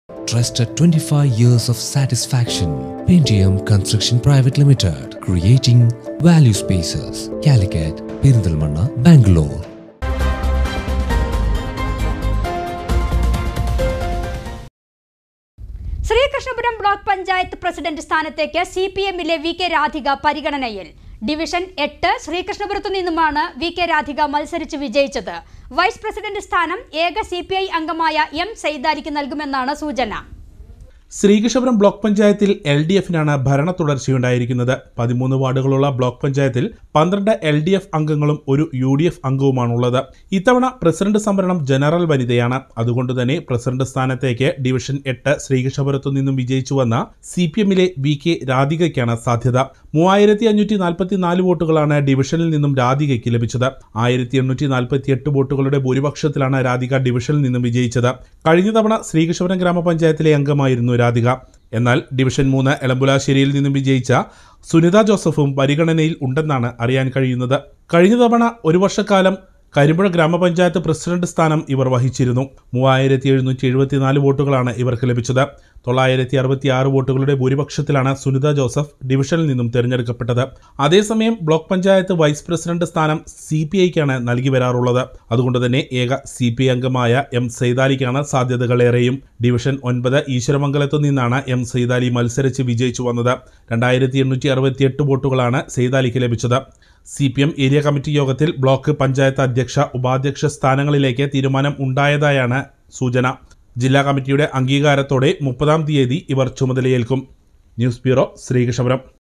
Trusted 25 years of satisfaction. Pentium Construction Private Limited. Creating value spaces. Calicut, Perindalmanna, Bangalore. Sreekrishnapuram block panchayat president സ്ഥാനത്തേക്ക് CPM-ലെ VK Radhika പരിഗണനയിൽ. Division 8 ശ്രീകൃഷ്ണപുരത്തു നിന്നുമാണ് VK Radhika മത്സരിച്ച് വിജയിച്ചത്. Vice president സ്ഥാനം ഏക CPI അംഗമായ M സൈദാലിക്ക് നൽകുമെന്നാണ് സൂചന. ശ്രീകൃഷ്ണപുരം ബ്ലോക്ക് പഞ്ചായത്തിൽ LDF-നാണ് ഭരണ തുടർച്ചയുണ്ടായിരിക്കുന്നത്. 13 വാർഡുകളുള്ള ബ്ലോക്ക് പഞ്ചായത്തിൽ 12 LDF അംഗങ്ങളും ഒരു UDF അംഗവുമാണുള്ളത്. ഇത്തവണ പ്രസിഡന്റ് സംവരണം ജനറൽ വനിതയാണ്. അതുകൊണ്ടുതന്നെ പ്രസിഡന്റ് സ്ഥാനത്തേക്ക് ഡിവിഷൻ 8 ശ്രീകൃഷ്ണപുരത്തു നിന്നും വിജയിച്ചു വന്ന CPM-ലെ VK രാധികയ്ക്കാണ് സാധ്യത. 3544 വോട്ടുകളാണ് ഡിവിഷനിൽ നിന്നും രാധികയ്ക്ക് ലഭിച്ചത്. 1848 വോട്ടുകളുടെ ഭൂരിപക്ഷത്തിലാണ് രാധിക ഡിവിഷനിൽ നിന്നും വിജയിച്ചത്. കഴിഞ്ഞ തവണ ശ്രീകൃഷ്ണപുരം ഗ്രാമപഞ്ചായത്തിലെ അംഗമായിരുന്നു രാധിക. എന്നാൽ ഡിവിഷൻ 3 എളമ്പുലാശ്ശേരിയിൽ നിന്നും വിജയിച്ച സുനിത ജോസഫും പരിഗണനയിൽ ഉണ്ടെന്നാണ് അറിയാൻ കഴിയുന്നത്. കഴിഞ്ഞ തവണ ഒരു വർഷക്കാലം കരിമ്പുഴ ഗ്രാമപഞ്ചായത്ത് പ്രസിഡന്റ് സ്ഥാനം ഇവർ വഹിച്ചിരുന്നു. 3774 വോട്ടുകളാണ് ഇവർക്ക് ലഭിച്ചത്. 966 വോട്ടുകളുടെ ഭൂരിപക്ഷത്തിലാണ് സുനിത ജോസഫ് ഡിവിഷനിൽ നിന്നും തിരഞ്ഞെടുക്കപ്പെട്ടത്. അതേസമയം ബ്ലോക്ക് പഞ്ചായത്ത് വൈസ് പ്രസിഡന്റ് സ്ഥാനം CPI-ക്കാണ് നൽകി വരാറുള്ളത്. അതുകൊണ്ട് തന്നെ ഏക CPI അംഗമായ M സൈദാലിക്കാണ് സാധ്യതകളേറെയും. ഡിവിഷൻ 9 ഈശ്വരമംഗലത്തു നിന്നാണ് M സൈദാലി മത്സരിച്ച് വിജയിച്ചു വന്നത്. 2868 വോട്ടുകളാണ് സൈദാലിക്ക് ലഭിച്ചത്. CPM ഏരിയ കമ്മിറ്റി യോഗത്തിൽ ബ്ലോക്ക് പഞ്ചായത്ത് അധ്യക്ഷ ഉപാധ്യക്ഷ സ്ഥാനങ്ങളിലേക്ക് തീരുമാനം ഉണ്ടായതായാണ് സൂചന. ജില്ലാ കമ്മിറ്റിയുടെ അംഗീകാരത്തോടെ 30-ാം തീയതി ഇവർ ചുമതലയേൽക്കും. News bureau, Sreekrishnapuram.